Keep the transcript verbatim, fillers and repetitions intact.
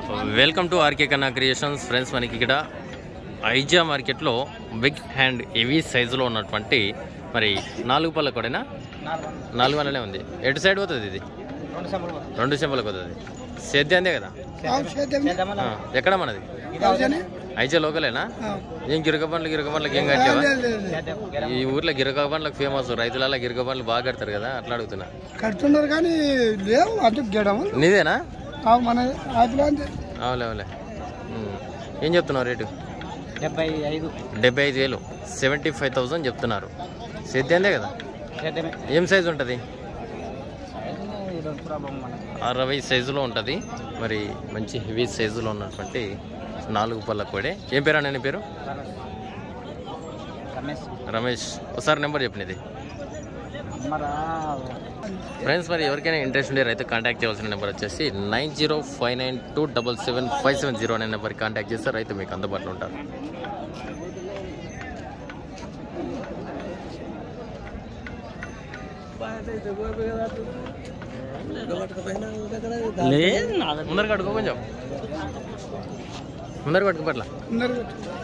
Welcome to RK Kanna creations friends. మనకి ఇక్కడ ఐజా మార్కెట్లో బిగ్ హ్యాండ్ హెవీ సైజులో ఉన్నటువంటి మరి నాలుగు పళ్ళ కూడానా నాలుగు వందలనే ఉంది. ఎటు సైడ్ పోతుంది ఇది? రెండు చెంపలకు పోతుంది. సేద్యందే కదా? ఎక్కడ మనది? ఐజా లోకలేనా? ఏం గిరక బండ్లు గిరక బండ్లకి ఏం కట్టావా? ఈ ఊర్లో గిరక బండ్లకు ఫేమస్, రైతులలో గిరక బండ్లు బాగా కడతారు కదా, అట్లా అడుగుతున్నా. కడుతున్నారు కానీ లేవు అంటే నీదేనా? అవులే అవులే. ఏం చెప్తున్నావు రేటు? డెబ్బై ఐదు డెబ్బై ఐదు వేలు సెవెంటీ ఫైవ్ థౌసండ్ చెప్తున్నారు. సేద్యందే కదా? ఏం సైజు ఉంటుంది? అరవై సైజులో ఉంటుంది. మరి మంచి హెవీ సైజులో ఉన్నటువంటి నాలుగు పళ్ళ కోడే. ఏం పేరు అన్న పేరు? రమేష్. ఒకసారి నెంబర్ చెప్పినది ఫ్రెండ్స్. మరి ఎవరికైనా ఇంట్రెస్ట్ ఉండే రైతు కాంటాక్ట్ చేయాల్సిన నెంబర్ వచ్చేసి nine zero five nine two double seven five seven zero అనే నెంబర్కి కాంటాక్ట్ చేస్తే రైతు మీకు అందుబాటులో ఉంటారు. ముందర కట్టుకో, కొంచెం ముందర కట్టుకో పట్ల.